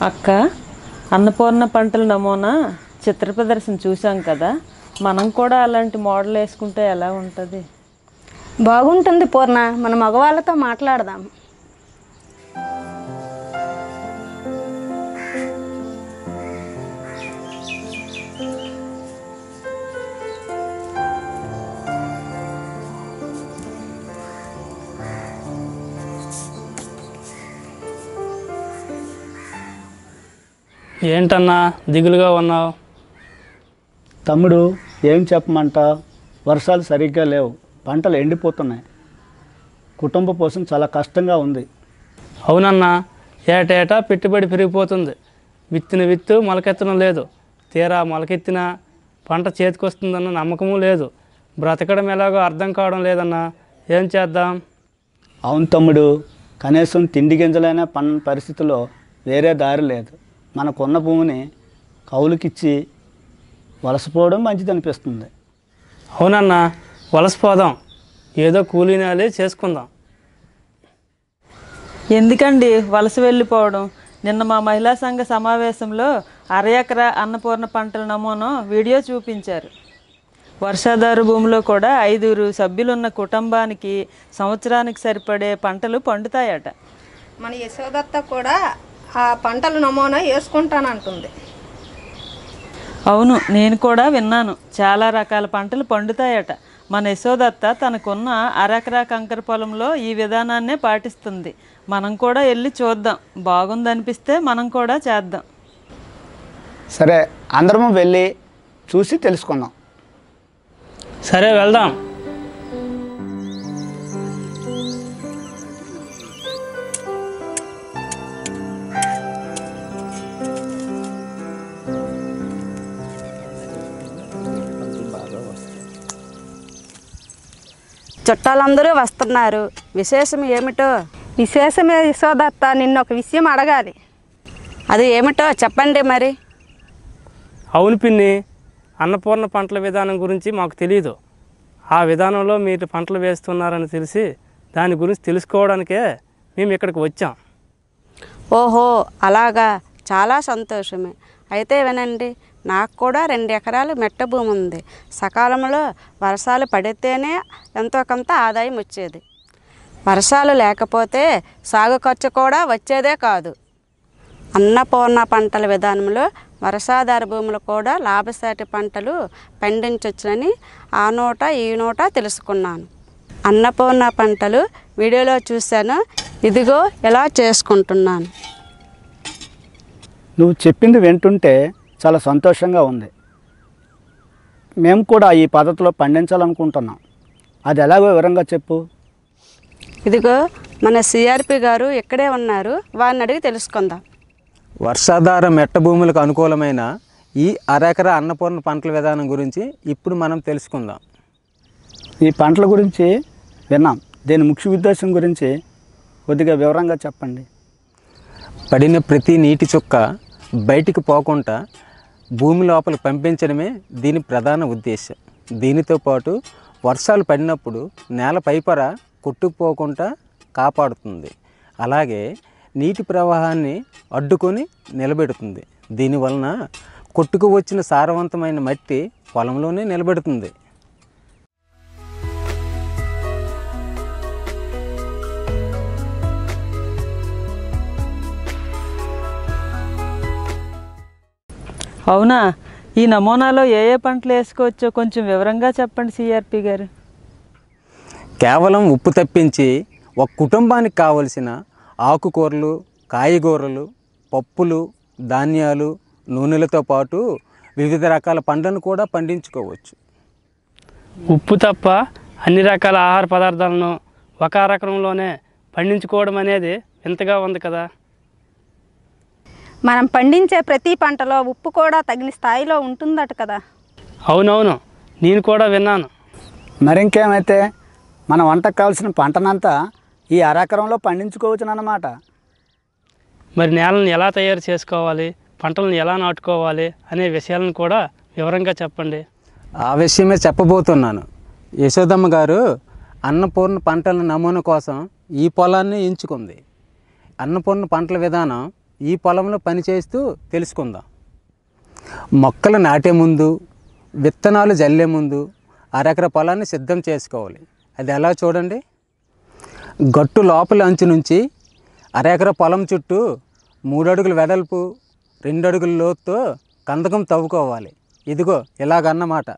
అక్క, అన్నపూర్ణ పంటల నమూనా చిత్ర ప్రదర్శన చూసాం కదా, మనం కూడా అలాంటి మోడల్ వేసుకుంటే ఎలా ఉంటుంది? బాగుంటుంది పూర్ణ. మన మగవాళ్ళతో మాట్లాడదాం. ఏంటన్నా దిగులుగా ఉన్నావు? తమ్ముడు, ఏం చెప్పమంటావు? వర్షాలు సరిగ్గా లేవు, పంటలు ఎండిపోతున్నాయి. కుటుంబ పోషణ చాలా కష్టంగా ఉంది. అవునన్నా, ఏటేటా పెట్టుబడి పెరిగిపోతుంది. విత్తిన విత్తు మొలకెత్తడం లేదు. తీరా మొలకెత్తిన పంట చేతికొస్తుందన్న నమ్మకము లేదు. బ్రతకడం ఎలాగో అర్థం కావడం లేదన్నా. ఏం చేద్దాం? అవును తమ్ముడు, కనీసం తిండి గింజలైనా పరిస్థితుల్లో వేరే దారి లేదు. మనకున్న భూమిని కౌలుకిచ్చి వలసపోవడం మంచిది అనిపిస్తుంది. అవునన్నా, వలసపోదాం. ఏదో కూలీనాలే చేసుకుందాం. ఎందుకండి వలస వెళ్ళిపోవడం? నిన్న మా మహిళా సంఘ సమావేశంలో ఎకరా అన్నపూర్ణ పంటల నమూనా వీడియో చూపించారు. వర్షాధార భూమిలో కూడా 5 సభ్యులున్న కుటుంబానికి సంవత్సరానికి సరిపడే పంటలు పండుతాయట. మన యశోదత్త కూడా ఆ పంటల నమూనా వేసుకుంటానంటుంది. అవును, నేను కూడా విన్నాను. చాలా రకాల పంటలు పండుతాయట. మన యశోదత్త తనకున్న ఎకరా కంకర పొలంలో ఈ విధానాన్నే పాటిస్తుంది. మనం కూడా వెళ్ళి చూద్దాం. బాగుందనిపిస్తే మనం కూడా చేద్దాం. సరే, అందరము వెళ్ళి చూసి తెలుసుకుందాం. సరే, వెళ్దాం. చుట్టాలందరూ వస్తున్నారు. విశేషం ఏమిటో? విశేషమే యశోదత్త, నిన్న ఒక విషయం అడగాలి. అది ఏమిటో చెప్పండి మరి. అవును పిన్ని, అన్నపూర్ణ పంటల విధానం గురించి మాకు తెలియదు. ఆ విధానంలో మీరు పంటలు వేస్తున్నారని తెలిసి దాని గురించి తెలుసుకోవడానికే మేము ఇక్కడికి వచ్చాం. ఓహో, అలాగా, చాలా సంతోషమే. అయితే వినండి, నాకు కూడా 2 ఎకరాలు మెట్ట భూమి ఉంది. సకాలంలో వర్షాలు పడితేనే ఎంతో కొంత ఆదాయం వచ్చేది. వర్షాలు లేకపోతే సాగు ఖర్చు కూడా వచ్చేదే కాదు. అన్నపూర్ణ పంటల విధానంలో వర్షాధార భూములు కూడా లాభసాటి పంటలు పండించవచ్చునని ఆ నోట ఈ నోట తెలుసుకున్నాను. అన్నపూర్ణ పంటలు వీడియోలో చూశాను. ఇదిగో ఎలా చేసుకుంటున్నాను. నువ్వు చెప్పింది వింటుంటే చాలా సంతోషంగా ఉంది. మేము కూడా ఈ పద్ధతిలో పండించాలనుకుంటున్నాం. అది ఎలాగో వివరంగా చెప్పు. ఇదిగో మన సిఆర్పి గారు ఇక్కడే ఉన్నారు. వారిని అడిగి తెలుసుకుందాం. వర్షాధార మెట్ట భూములకు అనుకూలమైన ఈ ఎకరా అన్నపూర్ణ పంటల విధానం గురించి ఇప్పుడు మనం తెలుసుకుందాం. ఈ పంటల గురించి విన్నాం. దీని ముఖ్య ఉద్దేశం గురించి కొద్దిగా వివరంగా చెప్పండి. పడిన ప్రతి నీటి చుక్క బయటికి పోకుండా భూమి లోపలికి పంపించడమే దీని ప్రధాన ఉద్దేశం. దీనితో పాటు వర్షాలు పడినప్పుడు నేల పైపొర కొట్టుకుపోకుండా కాపాడుతుంది. అలాగే నీటి ప్రవాహాన్ని అడ్డుకొని నిలబెడుతుంది. దీనివలన కొట్టుకు వచ్చిన సారవంతమైన మట్టి పొలంలోనే నిలబెడుతుంది. అవునా? ఈ నమూనాలో ఏ ఏ పంటలు వేసుకోవచ్చో కొంచెం వివరంగా చెప్పండి సిఆర్పి గారు. కేవలం ఉప్పు తప్పించి ఒక కుటుంబానికి కావలసిన ఆకుకూరలు, కాయగూరలు, పప్పులు, ధాన్యాలు, నూనెలతో పాటు వివిధ రకాల పండ్లను కూడా పండించుకోవచ్చు. ఉప్పు తప్ప అన్ని రకాల ఆహార పదార్థాలను ఒక రకంలోనే పండించుకోవడం అనేది వింతగా ఉంది కదా. మనం పండించే ప్రతి పంటలో ఉప్పు కూడా తగిన స్థాయిలో ఉంటుందట కదా. అవునవును, నేను కూడా విన్నాను. మరింకేమైతే మన వంటకు కావాల్సిన పంటనంతా ఈ ఎకరంలో పండించుకోవచ్చునన్నమాట. మరి నేలను ఎలా తయారు చేసుకోవాలి, పంటలను ఎలా నాటుకోవాలి అనే విషయాలను కూడా వివరంగా చెప్పండి. ఆ విషయమే చెప్పబోతున్నాను. యశోదమ్మ గారు అన్నపూర్ణ పంటల నమూనా కోసం ఈ పొలాన్ని ఎంచుకుంది. అన్నపూర్ణ పంటల విధానం ఈ పొలంలో పనిచేస్తూ తెలుసుకుందాం. మొక్కలు నాటే ముందు, విత్తనాలు జల్లే ముందు అరెకర పొలాన్ని సిద్ధం చేసుకోవాలి. అది ఎలా చూడండి. గట్టు లోపల అంచు నుంచి అరెకర పొలం చుట్టూ 3 అడుగుల వెడల్పు 2 అడుగుల లోతుతో కందకం తవ్వుకోవాలి. ఇదిగో ఇలాగన్నమాట.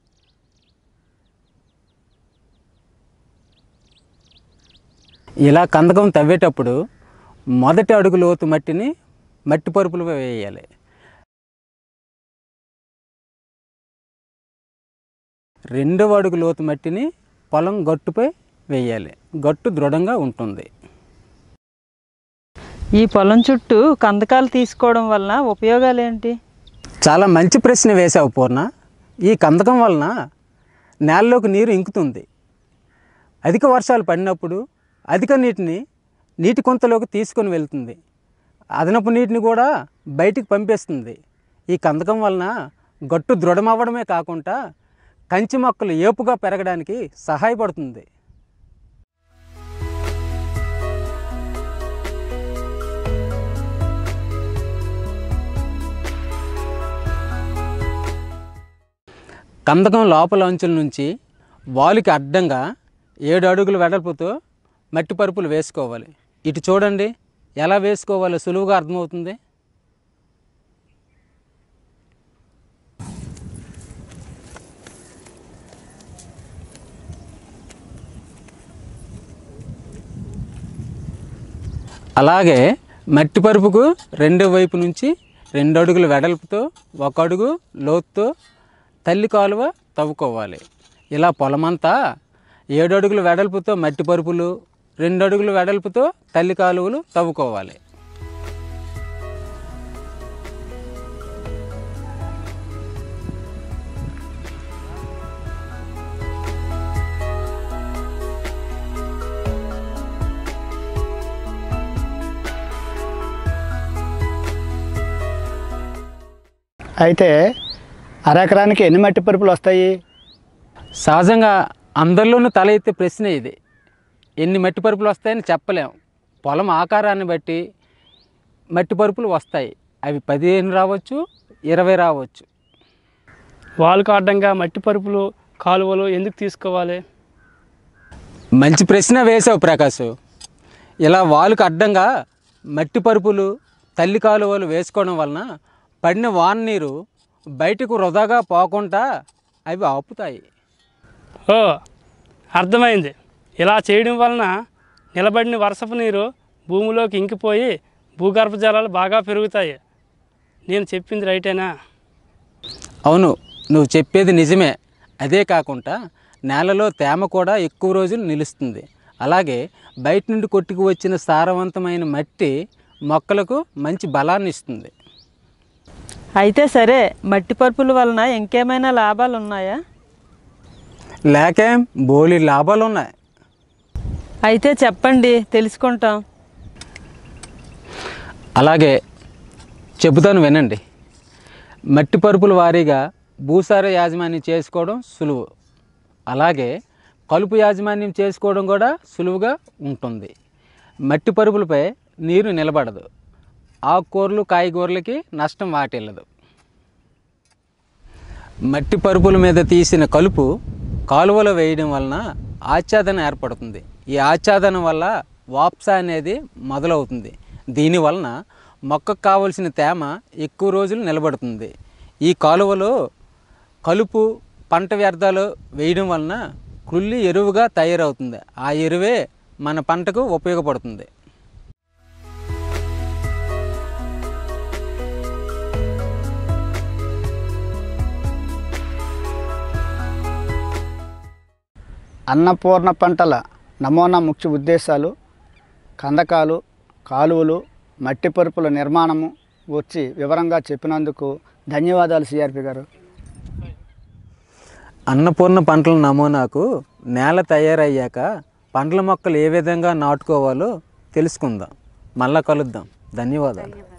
ఇలా కందకం తవ్వేటప్పుడు మొదటి అడుగు లోతు మట్టిని మట్టి పరుపులు వేయాలి. రెండవ అడుగు లోతు మట్టిని పొలం గట్టుపై వేయాలి. గట్టు దృఢంగా ఉంటుంది. ఈ పొలం చుట్టూ కందకాలు తీసుకోవడం వలన ఉపయోగాలు ఏంటి? చాలా మంచి ప్రశ్న వేశావు పూర్ణ. ఈ కందకం వలన నేలలోకి నీరు ఇంకుతుంది. అధిక వర్షాలు పడినప్పుడు అధిక నీటిని నీటి కొంతలోకి తీసుకొని వెళ్తుంది. అదనపు నీటిని కూడా బయటికి పంపేస్తుంది. ఈ కందకం వలన గట్టు దృఢమవ్వడమే కాకుండా కంచి మొక్కలు ఏపుగా పెరగడానికి సహాయపడుతుంది. కందకం లోపల అంచుల నుంచి వాలుకి అడ్డంగా 7 అడుగుల వెడల్పుతో మట్టి పరుపులు వేసుకోవాలి. ఇటు చూడండి, ఎలా వేసుకోవాలో సులువుగా అర్థమవుతుంది. అలాగే మట్టి పరుపుకు రెండో వైపు నుంచి 2 అడుగుల వెడల్పుతో 1 అడుగు లోతుతో తల్లి కాలువ తవ్వుకోవాలి. ఇలా పొలమంతా 7 అడుగుల వెడల్పుతో మట్టి పరుపులు, 2 అడుగుల వెడల్పుతో తల్లి కాలువలు తవ్వుకోవాలి. అయితే అరెకరానికి ఎన్ని మట్టి పరుపులు వస్తాయి? సహజంగా అందరిలోనూ తల ఎత్తే ప్రశ్న ఇది. ఎన్ని మట్టి పరుపులు వస్తాయని చెప్పలేము. పొలం ఆకారాన్ని బట్టి మట్టి పరుపులు వస్తాయి. అవి 15 రావచ్చు, 20 రావచ్చు. వాలుకు అడ్డంగా మట్టి పరుపులు, కాలువలు ఎందుకు తీసుకోవాలి? మంచి ప్రశ్న వేసావు ప్రకాష్. ఇలా వాలుకు అడ్డంగా మట్టి పరుపులు, తల్లి కాలువలు వేసుకోవడం వలన పడిన వాన నీరు బయటకు వృధాగా పోకుండా అవి ఆపుతాయి. ఓ, అర్థమైంది. ఇలా చేయడం వలన నిలబడిన వర్షపు నీరు భూమిలోకి ఇంకిపోయి భూగర్భ జలాలు బాగా పెరుగుతాయి. నేను చెప్పింది రైటేనా? అవును, నువ్వు చెప్పేది నిజమే. అదే కాకుండా నేలలో తేమ కూడా ఎక్కువ రోజులు నిలుస్తుంది. అలాగే బయట నుండి కొట్టుకు వచ్చిన సారవంతమైన మట్టి మొక్కలకు మంచి బలాన్ని ఇస్తుంది. అయితే సరే, మట్టి పరుపుల వలన ఇంకేమైనా లాభాలు ఉన్నాయా? లేకేం, బోలెడు లాభాలు ఉన్నాయి. అయితే చెప్పండి, తెలుసుకుంటాం. అలాగే చెబుతాను, వినండి. మట్టి పరుపుల వారీగా భూసార యాజమాన్యం చేసుకోవడం సులువు. అలాగే కలుపు యాజమాన్యం చేసుకోవడం కూడా సులువుగా ఉంటుంది. మట్టి పరుపులపై నీరు నిలబడదు. ఆకుకూరలు, కాయగూరలకి నష్టం వాటిల్లదు. మట్టి పరుపుల మీద తీసిన కలుపు కాలువలో వేయడం వలన ఆచ్ఛాదన ఏర్పడుతుంది. ఈ ఆచ్ఛాదనం వల్ల వాప్స అనేది మొదలవుతుంది. దీనివలన మొక్కకు కావలసిన తేమ ఎక్కువ రోజులు నిలబడుతుంది. ఈ కాలువలో కలుపు, పంట వ్యర్థాలు వేయడం వలన కుళ్ళి ఎరువుగా తయారవుతుంది. ఆ ఎరువే మన పంటకు ఉపయోగపడుతుంది. అన్నపూర్ణ పంటల నమూనా ముఖ్య ఉద్దేశాలు, కందకాలు, కాలువలు, మట్టి పరుపుల నిర్మాణము వచ్చి వివరంగా చెప్పినందుకు ధన్యవాదాలు సిఆర్పి గారు. అన్నపూర్ణ పంటల నమూనాకు నేల తయారయ్యాక పండ్ల మొక్కలు ఏ విధంగా నాటుకోవాలో తెలుసుకుందాం. మళ్ళా కలుద్దాం. ధన్యవాదాలు.